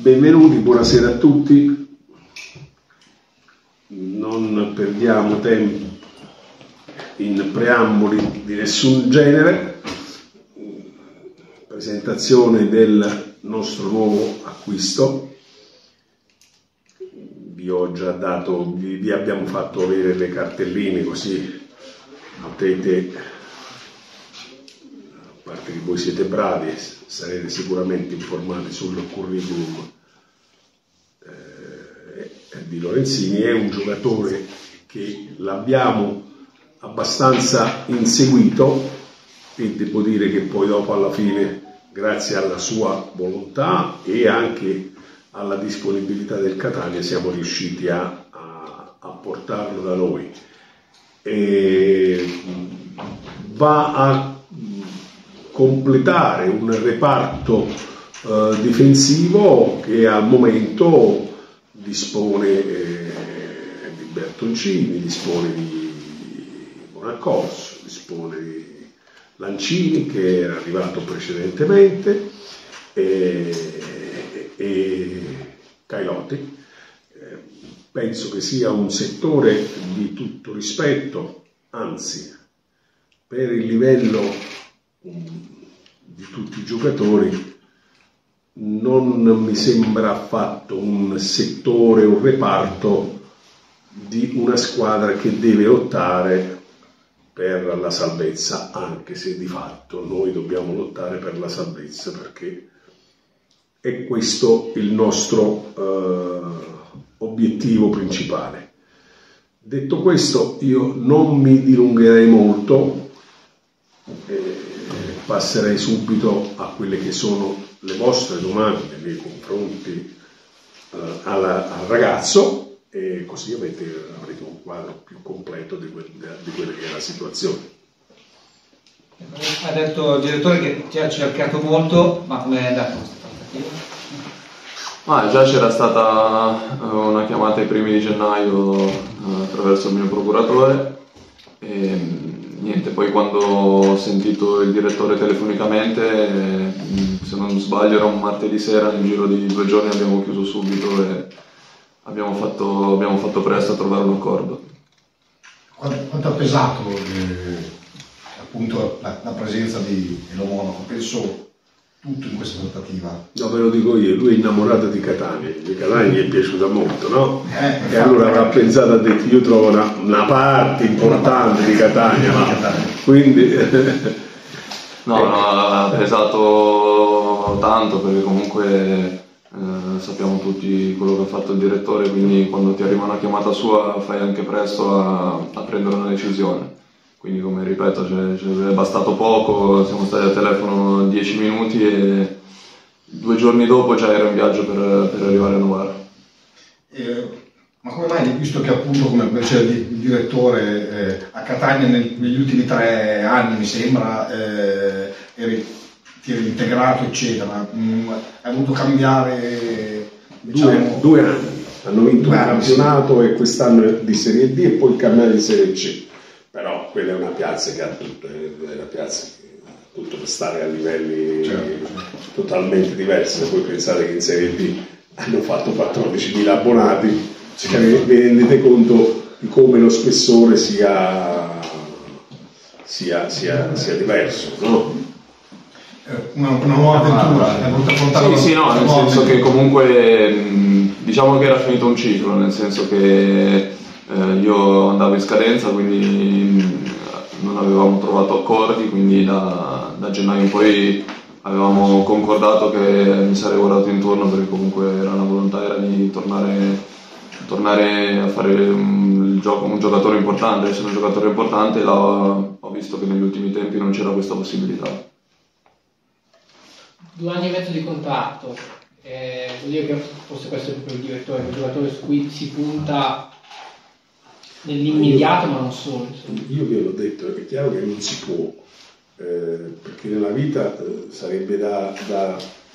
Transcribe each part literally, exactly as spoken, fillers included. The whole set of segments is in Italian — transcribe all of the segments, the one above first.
Benvenuti, buonasera a tutti. Non perdiamo tempo in preamboli di nessun genere. Presentazione del nostro nuovo acquisto. Vi ho già dato, vi, vi abbiamo fatto avere le cartelline, così potete, a parte che voi siete bravi, sarete sicuramente informati sul curriculum eh, di Lorenzini. È un giocatore che l'abbiamo abbastanza inseguito e devo dire che poi dopo alla fine, grazie alla sua volontà e anche alla disponibilità del Catania, siamo riusciti a, a, a portarlo da noi. E va a completare un reparto eh, difensivo che al momento dispone eh, di Bertoncini, dispone di Bonaccorso, dispone di Lancini, che era arrivato precedentemente, e, e Cailotti. Eh, penso che sia un settore di tutto rispetto, anzi, per il livello um, di tutti i giocatori, non mi sembra affatto un settore, un reparto di una squadra che deve lottare per la salvezza, anche se di fatto noi dobbiamo lottare per la salvezza, perché è questo il nostro eh, obiettivo principale. Detto questo, io non mi dilungherei molto, eh, passerei subito a quelle che sono le vostre domande nei confronti eh, alla, al ragazzo, e così avete, avrete un quadro più completo di, que- di quella che è la situazione. Ha detto il direttore che ti ha cercato molto, ma come è andata questa trattativa? Ah, già c'era stata una chiamata ai primi di gennaio attraverso il mio procuratore e niente, poi quando ho sentito il direttore telefonicamente, se non sbaglio era un martedì sera, nel giro di due giorni abbiamo chiuso subito e abbiamo fatto, abbiamo fatto presto a trovare un accordo. Quanto, quanto ha pesato eh, appunto la, la presenza di Elo Monaco? Penso tutto in questa trattativa. No, ve lo dico io, lui è innamorato di Catania, di Catania gli è piaciuta molto, no? Eh, e allora avrà pensato, ha detto, io trovo una, una parte importante di Catania, no? Quindi no, no, ha pesato tanto, perché comunque Eh, sappiamo tutti quello che ha fatto il direttore, quindi quando ti arriva una chiamata sua fai anche presto a, a prendere una decisione. Quindi, come ripeto, ci è bastato poco, siamo stati al telefono dieci minuti e due giorni dopo già ero in viaggio per, per arrivare a Novara. Eh, ma come mai, visto che appunto come invece il direttore eh, a Catania nel, negli ultimi tre anni mi sembra eh, eri ti eri integrato eccetera, mm, hai voluto cambiare diciamo... due, due anni, hanno vinto un campionato, sì, e quest'anno è di Serie D e poi il campionato di Serie C, però quella è una piazza che ha tutto, è una piazza che ha tutto per stare a livelli, certo, totalmente diversi. Voi pensate che in Serie D hanno fatto quattordicimila abbonati, cioè vi rendete conto di come lo spessore sia, sia, sia, sia diverso, no? Una, una nuova avventura, è voluto affrontare. Sì, sì, no, nel senso che comunque diciamo che era finito un ciclo, nel senso che eh, io andavo in scadenza, quindi non avevamo trovato accordi, quindi da, da gennaio in poi avevamo concordato che mi sarei guardato intorno, perché comunque era una volontà era di tornare, tornare a fare un, il gioco, un giocatore importante, essere un giocatore importante, e ho visto che negli ultimi tempi non c'era questa possibilità. Due anni e mezzo di contratto, eh, vuol dire che forse questo è proprio il direttore, il giocatore su cui si punta nell'immediato, ma non solo. Insomma. Io vi ho detto, è chiaro che non si può, eh, perché nella vita eh, sarebbe da, da,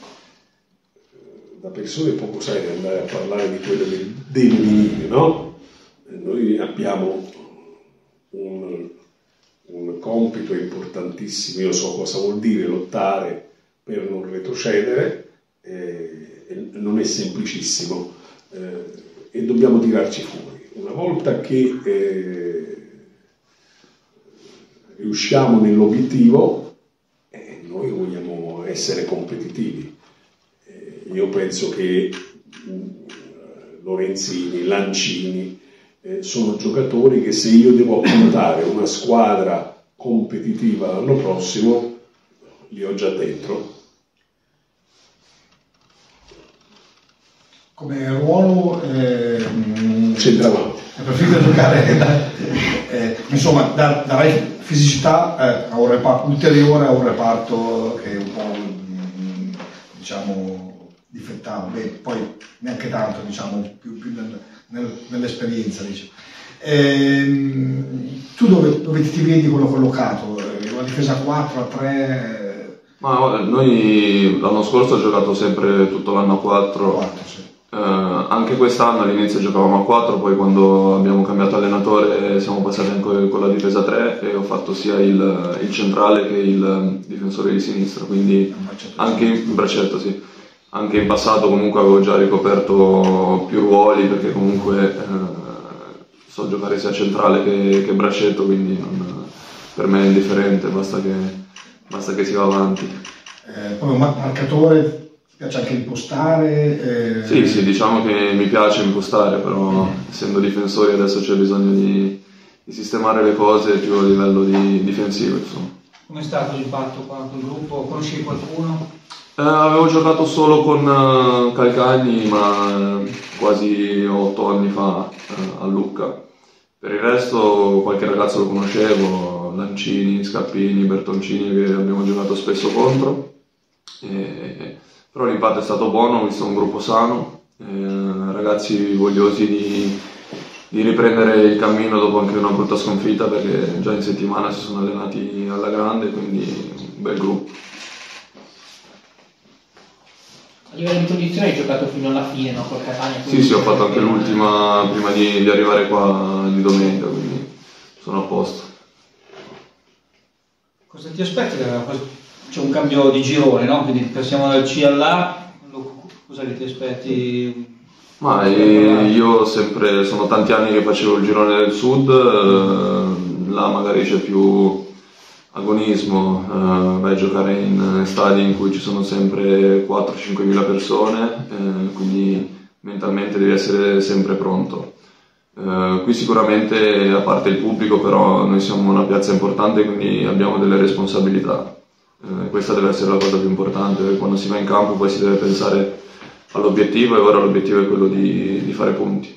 da persone poco serie andare a parlare di quello che deve venire, no? Noi abbiamo un, un compito importantissimo, io so cosa vuol dire lottare per non retrocedere, eh, non è semplicissimo eh, e dobbiamo tirarci fuori. Una volta che eh, riusciamo nell'obiettivo, eh, noi vogliamo essere competitivi. Eh, io penso che mh, Lorenzini, Lancini eh, sono giocatori che, se io devo affrontare una squadra competitiva l'anno prossimo, li ho già dentro. Come ruolo eh, centravanti. Preferite giocare da, eh, insomma da, darai fisicità eh, a un reparto ulteriore a un reparto che è un po' mh, diciamo difettavo, beh, poi neanche tanto, diciamo più, più nel, nel, nell'esperienza, diciamo. Ehm, tu dove, dove ti vedi quello collocato? La difesa a quattro, a tre? Ma noi l'anno scorso ho giocato sempre tutto l'anno a quattro, quattro sì. eh, anche quest'anno all'inizio giocavamo a quattro, poi quando abbiamo cambiato allenatore siamo passati anche con la difesa tre e ho fatto sia il, il centrale che il difensore di sinistra, quindi anche in braccetto, sì. Anche in passato comunque avevo già ricoperto più ruoli, perché comunque eh, so giocare sia centrale che, che braccetto, quindi non, per me è indifferente, basta che, basta che si va avanti. Eh, poi un marcatore, ti piace anche impostare? Eh... Sì, sì, diciamo che mi piace impostare, però essendo difensori adesso c'è bisogno di, di sistemare le cose più a livello di, difensivo, insomma. Come è stato l'impatto qua col gruppo? Conosci qualcuno? Eh, avevo giocato solo con uh, Calcagni, ma eh, quasi otto anni fa uh, a Lucca. Per il resto qualche ragazzo lo conoscevo, Lancini, Scappini, Bertoncini, che abbiamo giocato spesso contro. E, però l'impatto è stato buono, ho visto un gruppo sano, eh, ragazzi vogliosi di, di riprendere il cammino dopo anche una brutta sconfitta, perché già in settimana si sono allenati alla grande, quindi un bel gruppo. A livello di condizioni hai giocato fino alla fine, no? Col Catania. Sì, sì, ho fatto anche l'ultima prima di, di arrivare qua di domenica, quindi sono a posto. Cosa ti aspetti? C'è un cambio di girone, no? Quindi passiamo dal C all'A, cosa ti aspetti? Ma io sempre, sono tanti anni che facevo il girone del sud, eh, là magari c'è più agonismo, eh, vai a giocare in stadi in cui ci sono sempre quattro cinque mila persone, eh, quindi mentalmente devi essere sempre pronto. Eh, qui sicuramente, a parte il pubblico, però noi siamo una piazza importante, quindi abbiamo delle responsabilità. Eh, questa deve essere la cosa più importante, perché quando si va in campo poi si deve pensare all'obiettivo, e ora l'obiettivo è quello di, di fare punti.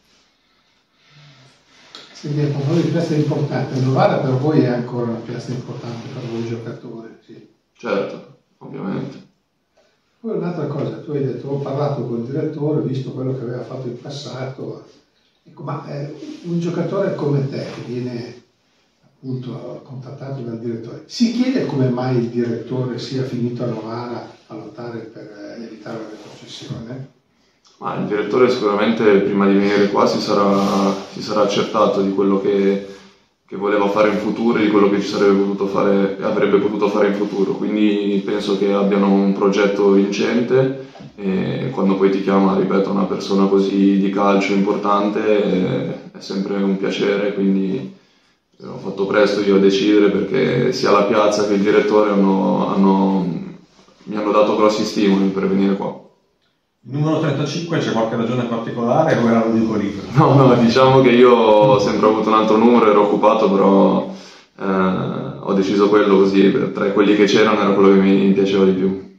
Senti, a proposito di piazza importante, Novara per voi è ancora una piazza importante per voi giocatori? Sì. Certo, ovviamente. Poi un'altra cosa, tu hai detto, ho parlato col direttore, ho visto quello che aveva fatto in passato, ecco, ma eh, un giocatore come te che viene appunto contattato dal direttore, si chiede come mai il direttore sia finito a Novara a lottare per eh, evitare la retrocessione? Ma il direttore sicuramente prima di venire qua si sarà, si sarà accertato di quello che, che voleva fare in futuro e di quello che ci sarebbe potuto fare, avrebbe potuto fare in futuro, quindi penso che abbiano un progetto vincente, e quando poi ti chiama, ripeto, una persona così di calcio importante è, è sempre un piacere, quindi ho fatto presto io a decidere, perché sia la piazza che il direttore hanno, hanno, mi hanno dato grossi stimoli per venire qua. Numero trentacinque, c'è qualche ragione particolare o era l'unico libro? No, no, diciamo che io ho sempre avuto un altro numero, ero occupato, però eh, ho deciso quello così, tra quelli che c'erano era quello che mi piaceva di più.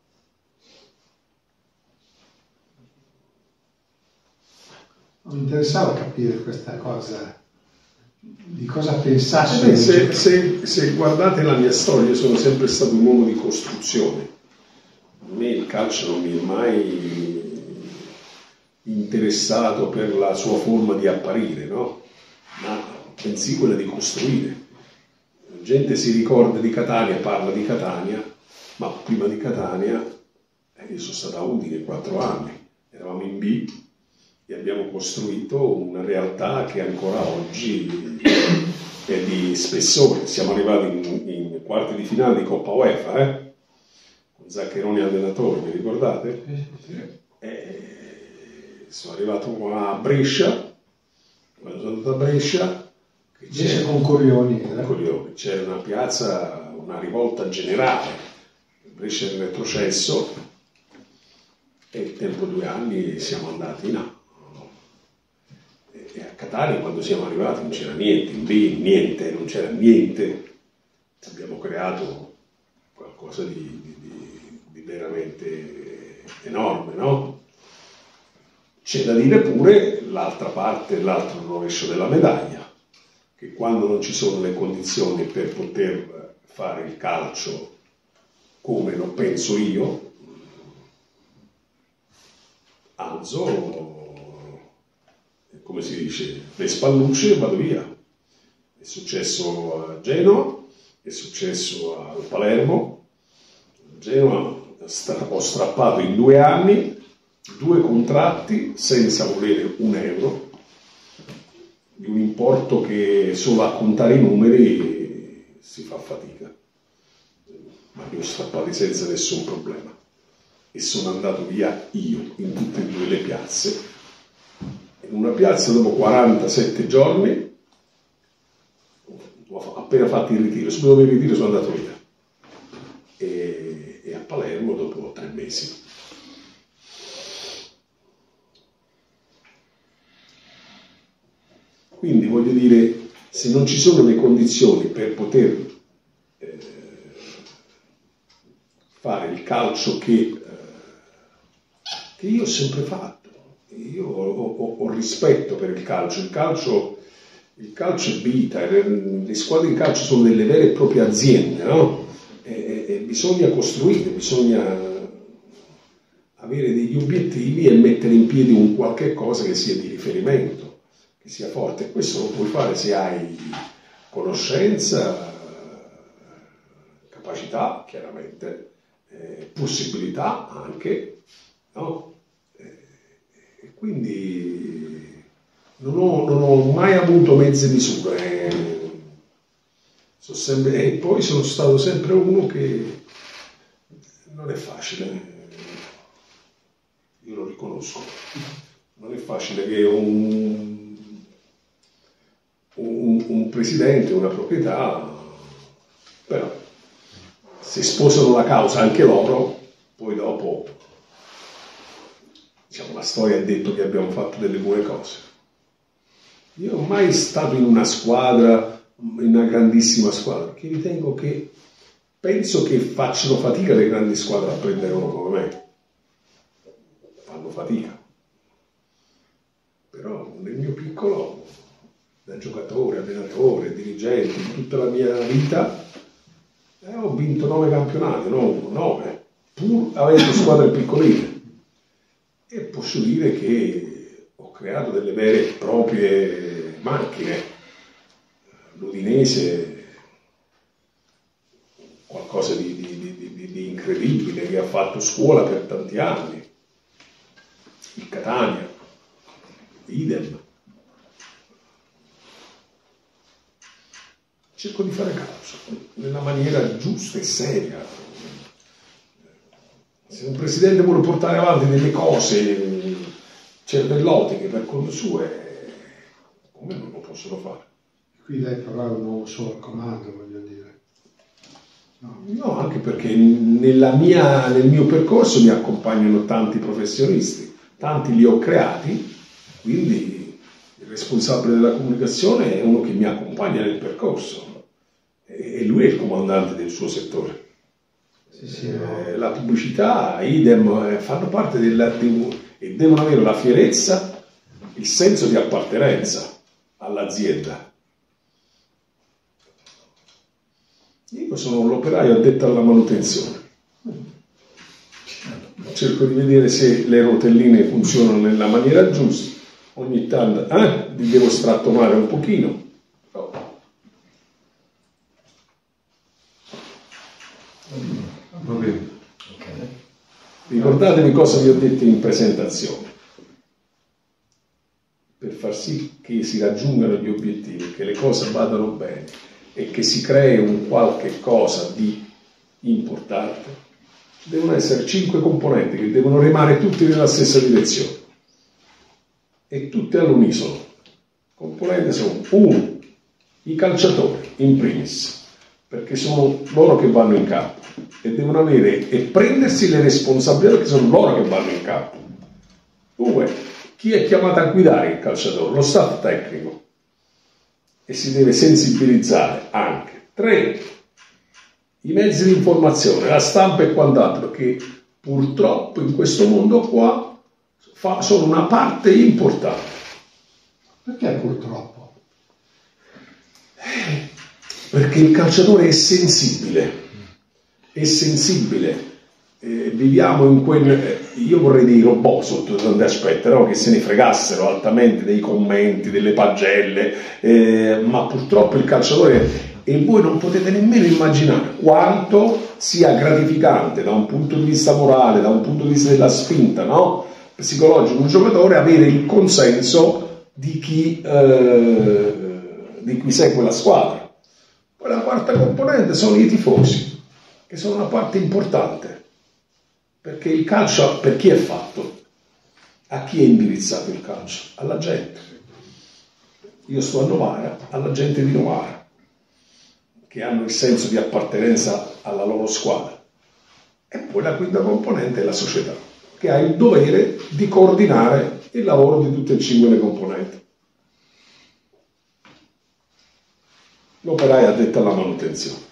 Mi interessava capire questa cosa, di cosa pensasse. Eh, se, se, se guardate la mia storia, io sono sempre stato un uomo di costruzione. A me il calcio non mi è mai interessato per la sua forma di apparire, no? Ma bensì quella di costruire. La gente si ricorda di Catania, parla di Catania, ma prima di Catania eh, io sono stato a Udine quattro anni, eravamo in B e abbiamo costruito una realtà che ancora oggi è di spessore. Siamo arrivati in, in quarti di finale di Coppa UEFA, eh? Zaccheroni allenatore, vi ricordate? Sì, sì, sì. E sono arrivato a Brescia, quando sono andato a Brescia, che Brescia con Corioni, con Corioni, c'era una piazza, una rivolta generale, Brescia è in retrocesso, e tempo due anni siamo andati in A. E a Catania quando siamo arrivati non c'era niente, in B niente, non c'era niente, abbiamo creato qualcosa di, di, di, di veramente enorme, no? C'è da dire pure l'altra parte, l'altro rovescio della medaglia, che quando non ci sono le condizioni per poter fare il calcio come lo penso io, alzo, come si dice, le spallucce e vado via. È successo a Genova, è successo a Palermo. A Genova ho strappato in due anni due contratti senza volere un euro, di un importo che solo a contare i numeri si fa fatica, ma li ho strappati senza nessun problema. E sono andato via io in tutte e due le piazze. In una piazza dopo quarantasette giorni ho appena fatto il ritiro, subito dopo il ritiro sono andato via, e, e a Palermo dopo tre mesi. Quindi voglio dire, se non ci sono le condizioni per poter eh, fare il calcio che, eh, che io ho sempre fatto, io ho, ho, ho rispetto per il calcio, il calcio, il calcio è vita, le squadre di calcio sono delle vere e proprie aziende, no? E, e bisogna costruire, bisogna avere degli obiettivi e mettere in piedi un qualche cosa che sia di riferimento, che sia forte. E questo lo puoi fare se hai conoscenza, capacità, chiaramente, eh, possibilità anche, no? E quindi non ho, non ho mai avuto mezze misure, eh. Sono sempre, e poi sono stato sempre uno che non è facile, io lo riconosco, non è facile che un, un, un presidente, una proprietà, però se sposano la causa anche loro, poi dopo, diciamo, la storia ha detto che abbiamo fatto delle buone cose. Io non sono mai stato in una squadra, in una grandissima squadra, perché ritengo che, penso che facciano fatica le grandi squadre a prendere uno come me, fanno fatica, però nel mio piccolo, da giocatore, allenatore, dirigente, in tutta la mia vita, eh, ho vinto nove campionati, no, nove, pur avendo squadre piccoline, e posso dire che ho creato delle vere e proprie macchine. L'Udinese, qualcosa di, di, di, di incredibile, che ha fatto scuola per tanti anni. Il Catania, idem. Cerco di fare calcio nella maniera giusta e seria. Se un presidente vuole portare avanti delle cose cervellotiche per conto suo, come non lo possono fare? Qui lei però è un uomo solo al comando, voglio dire. No, no, anche perché nella mia, nel mio percorso mi accompagnano tanti professionisti, tanti li ho creati, quindi il responsabile della comunicazione è uno che mi accompagna nel percorso e lui è il comandante del suo settore. Sì, sì, no. eh, la pubblicità, idem, eh, fanno parte della, de, e devono avere la fierezza, il senso di appartenenza all'azienda. Io sono l'operaio addetto alla manutenzione. Cerco di vedere se le rotelline funzionano nella maniera giusta. Ogni tanto eh, li devo strattomare un pochino. Oh. Va bene. Okay. Ricordatevi cosa vi ho detto in presentazione. Per far sì che si raggiungano gli obiettivi, che le cose vadano bene e che si crei un qualche cosa di importante, devono essere cinque componenti che devono remare tutti nella stessa direzione e tutti all'unisono. Componenti sono uno, i calciatori in primis, perché sono loro che vanno in campo e devono avere e prendersi le responsabilità perché sono loro che vanno in campo. Due, chi è chiamato a guidare il calciatore? Lo staff tecnico, e si deve sensibilizzare anche. Tre, i mezzi di informazione, la stampa e quant'altro, che purtroppo in questo mondo qua fa, sono una parte importante. Perché purtroppo? Eh, perché il calciatore è sensibile, è sensibile. Eh, viviamo in quel... Eh, io vorrei dei robot sotto tanti aspetti, no? Che se ne fregassero altamente dei commenti, delle pagelle, eh, ma purtroppo il calciatore... E voi non potete nemmeno immaginare quanto sia gratificante da un punto di vista morale, da un punto di vista della spinta, no? Psicologico, un giocatore avere il consenso di chi, eh, di chi segue la squadra. Poi la quarta componente sono i tifosi, che sono una parte importante, perché il calcio per chi è fatto? A chi è indirizzato il calcio? Alla gente. Io sto a Novara, alla gente di Novara, che hanno il senso di appartenenza alla loro squadra. E poi la quinta componente è la società, che ha il dovere di coordinare il lavoro di tutte e cinque le componenti. L'operaio ha detto alla manutenzione.